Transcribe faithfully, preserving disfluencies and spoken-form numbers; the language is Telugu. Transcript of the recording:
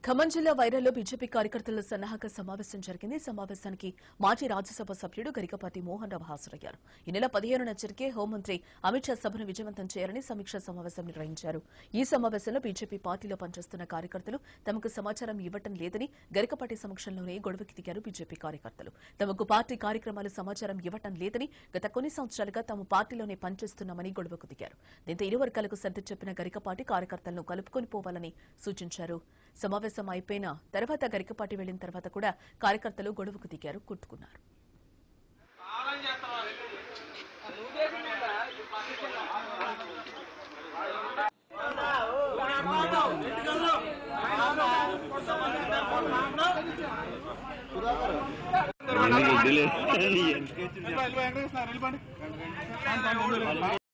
ఖమ్మం జిల్లా వైరాలో బీజేపీ కార్యకర్తల సన్నాహక సమావేశం జరిగింది. సమావేశానికి మాజీ రాజ్యసభ సభ్యుడు గరికపాటి మోహన్ రావు హాజరయ్యారు. ఈ నెల పదిహేనున జరిగే హోంమంత్రి అమిత్ షా సభను విజయవంతం చేయాలని సమీక్షా సమావేశం నిర్వహించారు. ఈ సమావేశంలో బీజేపీ పార్టీలో పనిచేస్తున్న కార్యకర్తలు తమకు సమాచారం ఇవ్వటం లేదని గరికపాటి సమక్షంలోనే గొడవకి దిగారు. బీజేపీ కార్యకర్తలు తమకు పార్టీ కార్యక్రమాలు సమాచారం ఇవ్వటం లేదని, గత కొన్ని సంవత్సరాలుగా తాము పార్టీలోనే పనిచేస్తున్నామని గొడవకు దిగారు. దీంతో ఇరు వర్గాలకు సర్ది చెప్పిన గరికపాటి కార్యకర్తలను కలుపుకొని పోవాలని సూచించారు. సమావేశం అయిపోయిన తర్వాత గరికపాటి వెళ్లిన తర్వాత కూడా కార్యకర్తలు గొడవకు దిగారు, కొట్టుకున్నారు.